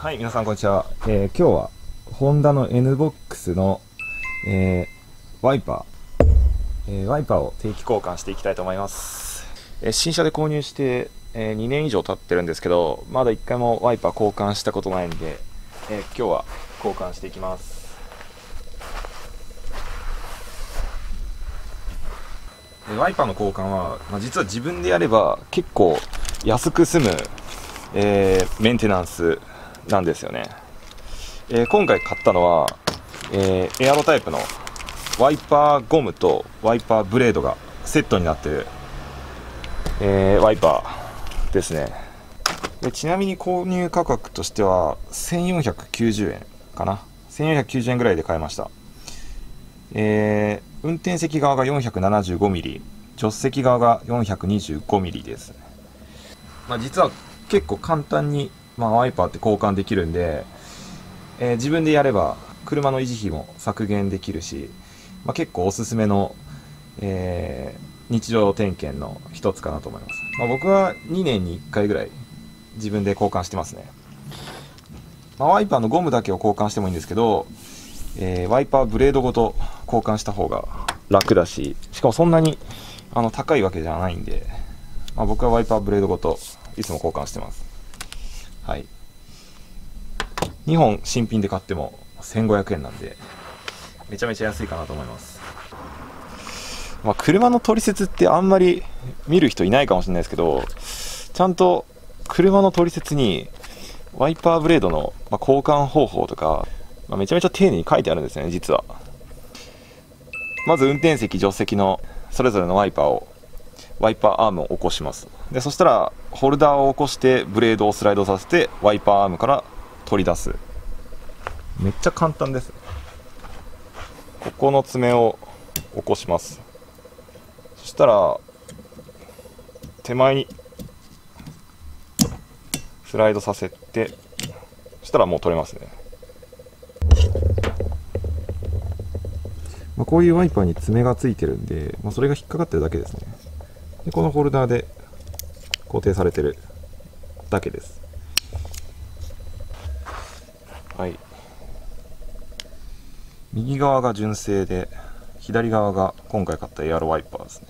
はい、皆さんこんにちは。今日はホンダの NBOX の、ワイパーを定期交換していきたいと思います。新車で購入して、2年以上経ってるんですけど、まだ1回もワイパー交換したことないんで、今日は交換していきます。ワイパーの交換は、実は自分でやれば結構安く済む、メンテナンスなんですよね。今回買ったのは、エアロタイプのワイパーゴムとワイパーブレードがセットになってる、ワイパーですね。でちなみに購入価格としては1490円かな。1490円ぐらいで買いました。運転席側が 475mm、 助手席側が 425mm です。実は結構簡単に、ワイパーって交換できるんで、自分でやれば車の維持費も削減できるし、結構おすすめの、日常点検の一つかなと思います。僕は2年に1回ぐらい自分で交換してますね。ワイパーのゴムだけを交換してもいいんですけど、ワイパーブレードごと交換した方が楽だし、しかもそんなに高いわけじゃないんで、僕はワイパーブレードごといつも交換してます。はい。2本新品で買っても1500円なんで、めちゃめちゃ安いかなと思います。車の取説ってあんまり見る人いないかもしれないですけど、ちゃんと車の取説にワイパーブレードの交換方法とか、めちゃめちゃ丁寧に書いてあるんですよね、実は。まず運転席、助手席のそれぞれのワイパーアームを起こします。でそしたらホルダーを起こしてブレードをスライドさせてワイパーアームから取り出す。めっちゃ簡単です。ここの爪を起こします。そしたら手前にスライドさせて、そしたらもう取れますね。こういうワイパーに爪がついてるんで、それが引っかかってるだけですね。でこのホルダーで固定されてるだけです。はい。右側が純正で、左側が今回買ったエアロワイパーですね。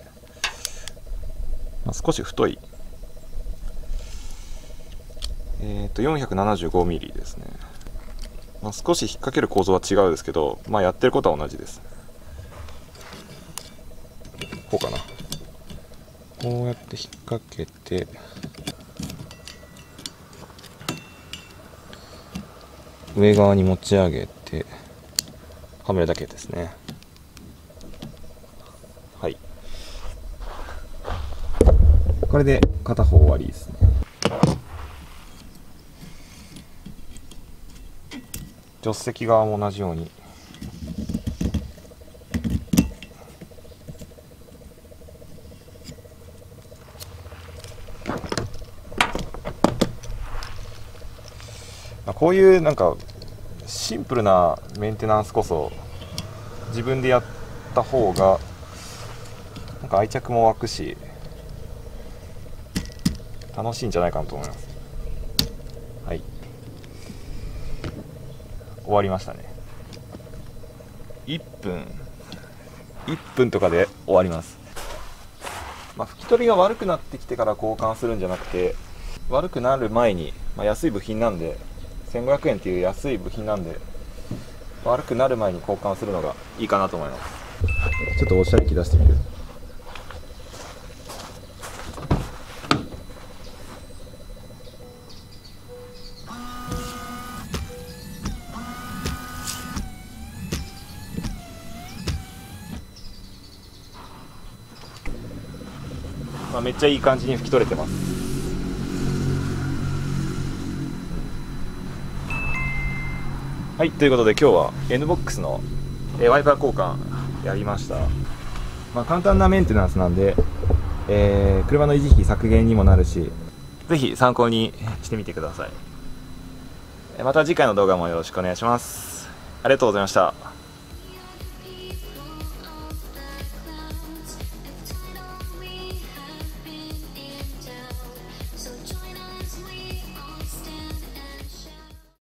少し太い、475mm ですね。少し引っ掛ける構造は違うですけど、やってることは同じです。こうかな。こうやって引っ掛けて、上側に持ち上げてはめるだけですね。はい。これで片方終わりですね。助手席側も同じようにこういうシンプルなメンテナンスこそ自分でやった方が愛着も湧くし楽しいんじゃないかなと思います。はい、終わりましたね。1分とかで終わります。拭き取りが悪くなってきてから交換するんじゃなくて、悪くなる前に、安い部品なんで1500円っていう安い部品なんで、悪くなる前に交換するのがいいかなと思います。ちょっとおしゃれ機出してみる。めっちゃいい感じに拭き取れてます。はい、ということで今日は NBOX のワイパー交換やりました。簡単なメンテナンスなんで、車の維持費削減にもなるし、ぜひ参考にしてみてください。また次回の動画もよろしくお願いします。ありがとうございました。